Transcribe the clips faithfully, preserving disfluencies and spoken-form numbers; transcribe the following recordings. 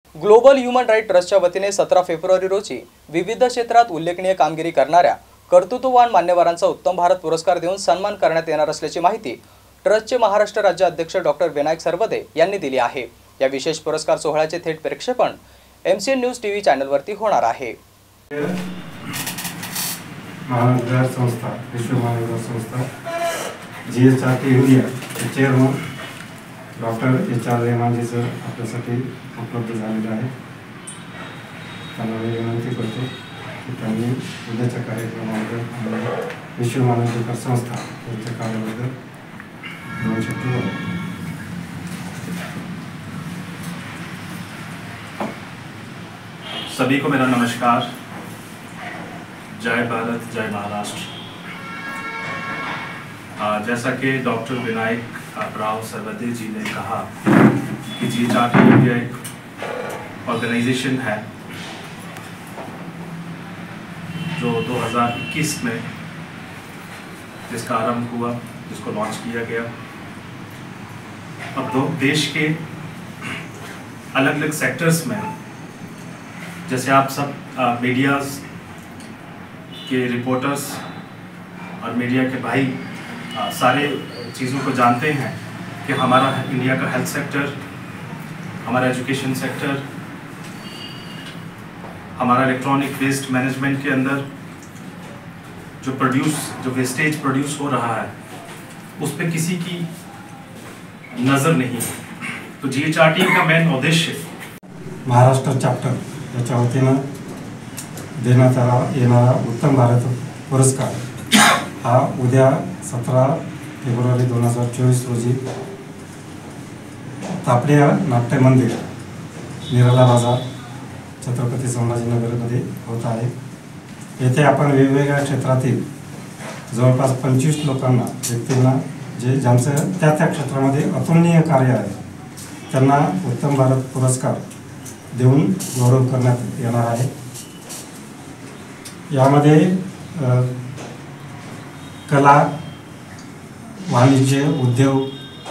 Global human right ट्रस्टच्या वतीने सतरा फेब्रुवारी रोजी विविध क्षेत्रात उल्लेखनीय कामगिरी करणाऱ्या कर्तृत्ववान मान्यवरांचा उत्तम भारत पुरस्कार देऊन सन्मान करण्यात येणार असल्याची माहिती ट्रस्टचे महाराष्ट्र राज्य अध्यक्ष डॉक्टर विनायक सरवदे यांनी दिली आहे। या विशेष पुरस्कार सोहळ्याचे थेट प्रक्षेपण एमसीएन न्यूज टीव्ही चॅनलवरती होणार आहे। महानगर संस्था विश्व महानगर संस्था GHRT India chairman doctor H R रेहमानजी सर आपल्यासाठी उपलब्ध झालेले आहे। त्यांना मी विनंती करतो की त्यांनी उद्याच्या कार्यक्रमामध्ये विश्व महानगर संस्था यांच्या कार्याबद्दल दोन शब्द बोलावे। सभी को मेरा नमस्कार। जय भारत, जय महाराष्ट्र। जैसा कि डॉक्टर विनायक राव सरवदे जी ने कहा कि जीएचआरटी इंडिया एक ऑर्गेनाइजेशन है जो दो हज़ार इक्कीस में जिसका आरंभ हुआ, जिसको लॉन्च किया गया। अब दो देश के अलग अलग सेक्टर्स में, जैसे आप सब मीडियाज़ के रिपोर्टर्स और मीडिया के भाई आ, सारे चीज़ों को जानते हैं कि हमारा इंडिया का हेल्थ सेक्टर, हमारा एजुकेशन सेक्टर, हमारा इलेक्ट्रॉनिक वेस्ट मैनेजमेंट के अंदर जो प्रोड्यूस जो वेस्टेज प्रोड्यूस हो रहा है उस पर किसी की नज़र नहीं है। तो जीएचआरटी का मेन उद्देश्य महाराष्ट्र चॅप्टर याच्या वतीनं देण्यात येणारा उत्तम भारत पुरस्कार हा उद्या सतरा फेब्रुवारी दोन हजार चोवीस रोजी तापडिया नाट्य मंदिर निराला बाजार छत्रपती संभाजीनगरमध्ये होत आहे। येथे आपण वेगवेगळ्या क्षेत्रातील जवळपास पंचवीस लोकांना व्यक्तींना जे ज्यांचं त्या त्या क्षेत्रामध्ये अतुलनीय कार्य आहे त्यांना उत्तम भारत पुरस्कार देऊन गौरव करण्यात येणार आहे। यामध्ये कला, वाणिज्य, उद्योग,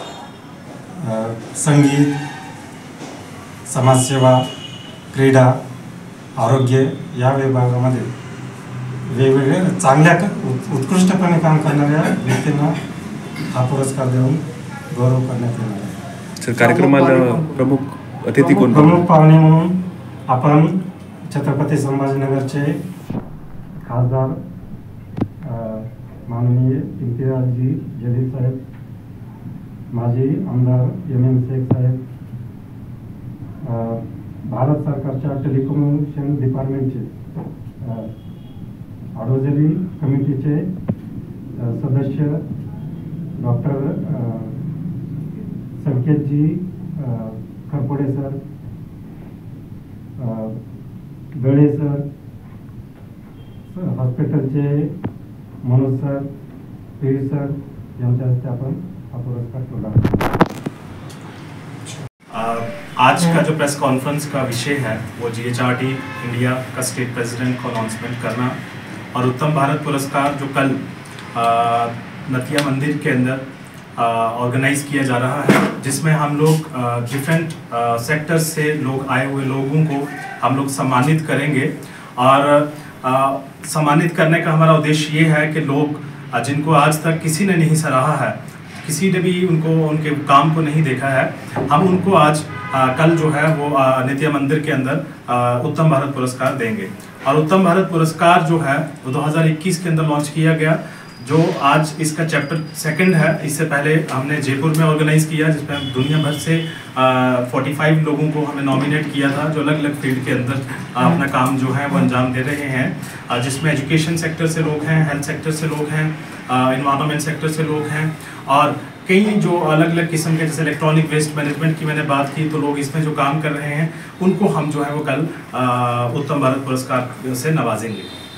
संगीत, समाजसेवा, क्रीडा, आरोग्य या विभागामध्ये वेगवेगळे चांगल्या उत्कृष्टपणे काम करणाऱ्या व्यक्तींना हा पुरस्कार देऊन गौरव करण्यात येणार आहे। सर, कार्यक्रमाला प्रमुख अतिथी कोण? प्रमुख पाहुणे म्हणून आपण छत्रपती संभाजीनगरचे खासदार माननीय इम्तियाजी जलील साहेब, माजी आमदार एम एम शेख साहेब, भारत सरकारच्या टेलिकम्युनिकेशन डिपार्टमेंटचे ॲडव्हायझरी कमिटीचे सदस्य डॉक्टर संकेतजी खरपुडे सर, गळे सर, हॉस्पिटलचे मनोज सर, पीर सर यांच्या हस्ते आपण हा पुरस्कार ठेवला। आज का जो प्रेस कॉन्फ्रेंस का विषय है वो जीएचआरटी इंडिया का स्टेट प्रेसिडेंट को अनाउंसमेंट करना और उत्तम भारत पुरस्कार जो कल नतिया मंदिर के अंदर ऑर्गेनाइज किया जा रहा है, जिसमें हम लोग डिफरेंट सेक्टर्स से लोग आए हुए लोगों को हम लोग सम्मानित करेंगे। और आ, सम्मानित करने का हमारा उद्देश्य ये है कि लोग जिनको आज तक किसी ने नहीं सराहा है, किसी ने भी उनको उनके काम को नहीं देखा है, हम उनको आज आ, कल जो है वो नित्य मंदिर के अंदर आ, उत्तम भारत पुरस्कार देंगे। और उत्तम भारत पुरस्कार जो है वो दो हज़ार इक्कीस के अंदर लॉन्च किया गया, जो आज इसका चैप्टर सेकंड है। इससे पहले हमने जयपुर में ऑर्गेनाइज किया, जिसमें दुनिया भर से पैंतालीस लोगों को हमने नॉमिनेट किया था, जो अलग अलग फील्ड के अंदर आ, अपना काम जो है वो अंजाम दे रहे हैं, जिसमें एजुकेशन सेक्टर से लोग हैं, हेल्थ सेक्टर से लोग हैं, इन्वायरमेंट सेक्टर से लोग हैं, और कई जो अलग अलग किस्म के, जैसे इलेक्ट्रॉनिक वेस्ट मैनेजमेंट की मैंने बात की, तो लोग इसमें जो काम कर रहे हैं उनको हम जो है वो कल उत्तम भारत पुरस्कार से नवाजेंगे।